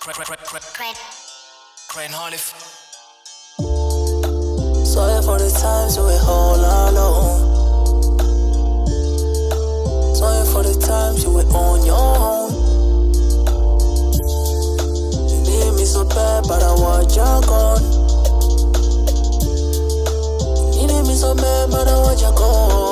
Sorry for the times you were all alone. Sorry for the times you were on your own. You need me so bad, but I want you gone. You need me so bad, but I want you gone.